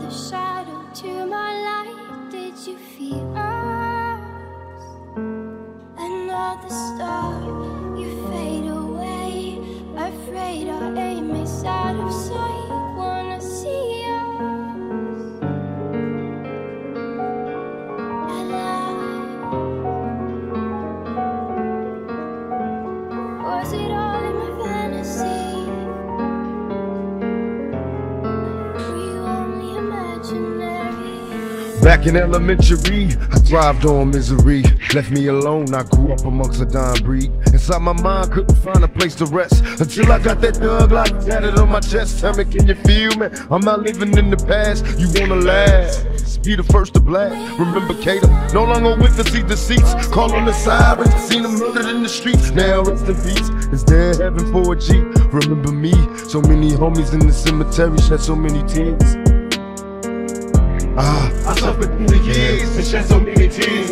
the shadow to my light. Did you feel us? Another star, you fade away. Afraid our aim is out of sight. Wanna see us alive? Was it all in my fantasy? Were you only imaginary? Back in elementary, I thrived on misery. Left me alone, I grew up amongst a dying breed. Inside my mind, couldn't find a place to rest until I got that thug life tatted on my chest. Tell me, can you feel me? I'm not living in the past, you wanna last. Be the first to blast. Remember Kato, no longer with us, see deceits. Call on the sirens, seen them murdered in the streets. Now rest in peace, is there heaven for a G? Remember me, so many homies in the cemetery shed so many tears. I suffered through the years and shed so many tears.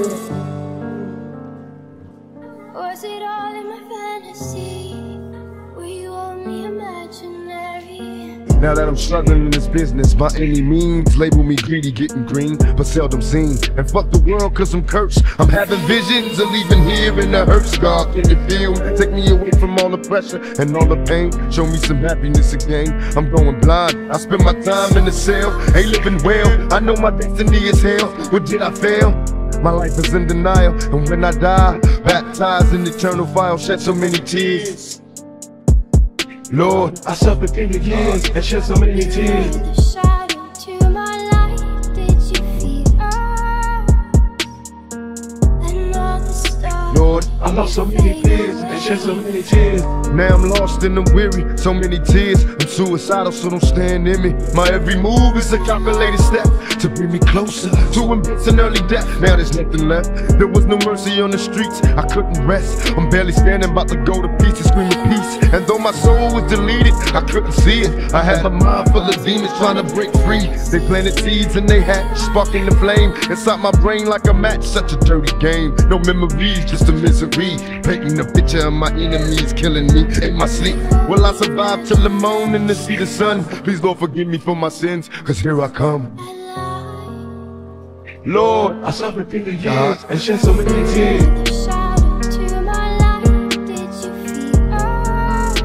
Was it all in my fantasy? Were you only imaginary? Now that I'm struggling in this business, by any means, label me greedy, getting green, but seldom seen. And fuck the world, cause I'm cursed. I'm having visions of leaving here in the hurt scar. Can you feel me? Take me away from all the pressure and all the pain. Show me some happiness again. I'm going blind. I spend my time in the cell, ain't living well. I know my destiny is hell. But did I fail? My life is in denial, and when I die, baptized in eternal fire, shed so many tears. Lord, I suffered through the years and shed so many tears. The shadow to my light. Did you feel us? Another star. Lord, I lost so many tears and shed so many tears. Now I'm lost and I'm weary, so many tears. I'm suicidal, so don't stand in me. My every move is a calculated step to bring me closer to embrace an early death. Now there's nothing left. There was no mercy on the streets. I couldn't rest. I'm barely standing, about to go to pieces, screaming peace. And though my soul was deleted, I couldn't see it. I had my mind full of demons trying to break free. They planted seeds and they hatched, sparking the flame inside my brain like a match. Such a dirty game. No memories, just a misery. Painting a picture of my enemies killing me in my sleep. Will I survive till the morning to see the sun? Please Lord forgive me for my sins, cause here I come. Lord, I suffered through the years and shed so many tears. The shadow to my light. Did you feel us?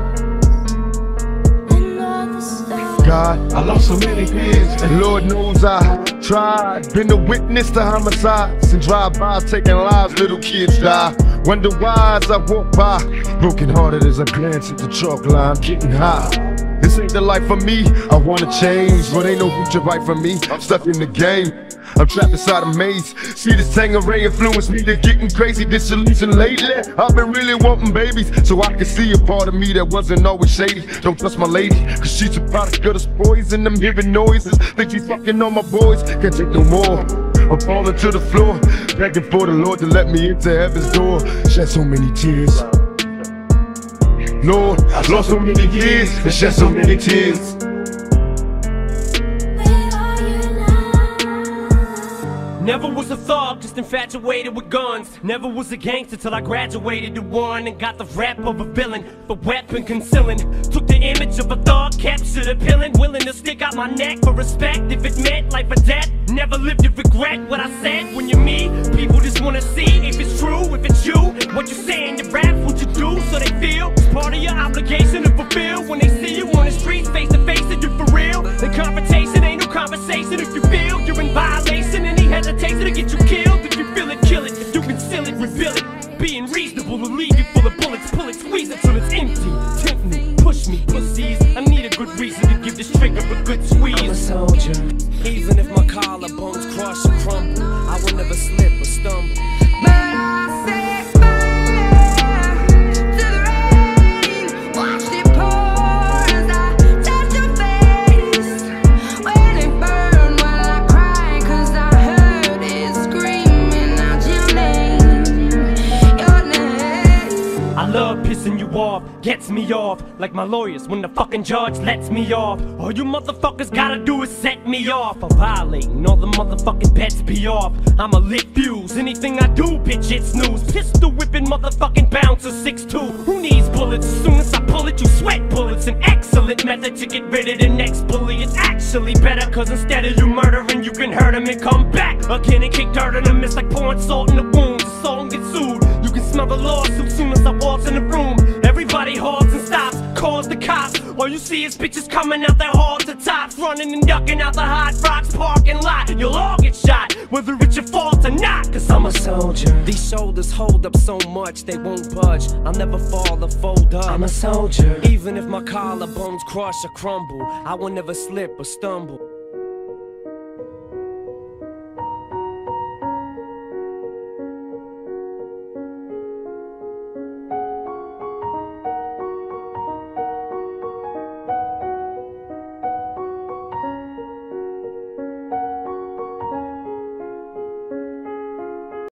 Another star. God, I lost so many years, and Lord knows I tried. Been a witness to homicides and drive-bys taking lives, little kids die. Wonder why as I walk by, broken hearted as I glance at the chalk line, getting high. This ain't the life for me, I wanna change, but ain't no future right for me. I'm stuck in the game, I'm trapped inside a maze. See this Tangeray influence me to getting crazy, disillusioned lately. I've been really wanting babies, so I can see a part of me that wasn't always shady. Don't trust my lady, cause she's a product of this poison. I'm hearing noises, think she's fucking on my boys. Can't take no more, I'm falling to the floor, begging for the Lord to let me into heaven's door. Shed so many tears. Lord, I lost so many years and shed so many tears. Never was a thug, just infatuated with guns. Never was a gangster till I graduated to one and got the rap of a villain, but weapon concealing. Took the image of a thug, captured a villain, willing to stick out my neck for respect if it meant life or death. Never lived to regret what I said. When you're me, people just wanna see if it's true, if it's you. What you say in your raps, what you do, so they feel it's part of your obligation to fulfill. When they see you on the streets, face to face, and you for real. The confrontation ain't no conversation if you feel you're in violation. Any hesitation to get you killed. If you feel it, kill it. If you conceal it, reveal it. Being reasonable will leave you full of bullets. Pull it, squeeze it till it's empty. Tempt me, push me, pussies. I need a good reason to give this trigger a good squeeze. I'm a soldier. Even if my collarbones crush or crumble, I will never slip or stumble. But I say pissing you off, gets me me off, like my lawyers when the fucking judge lets me off. All you motherfuckers gotta do is set me off. I'm violating, all the motherfucking bets be off. I'm a lit fuse, anything I do, bitch, it's news. Pistol whipping motherfucking bouncer 6'2". Who needs bullets? As soon as I pull it, you sweat bullets. An excellent method to get rid of the next bully. It's actually better, cause instead of you murdering, you can hurt him and come back again and kick dirt in him. It's like pouring salt in the wounds. The song gets sued. You can smell the lawsuit soon as I walk in the room. Everybody halts and stops, calls the cops. All you see is bitches coming out their halls to tops, running and ducking out the Hot Rocks parking lot. You'll all get shot, whether it's your fault or not, cause I'm a soldier. These shoulders hold up so much they won't budge. I'll never fall or fold up. I'm a soldier. Even if my collarbones crush or crumble, I will never slip or stumble.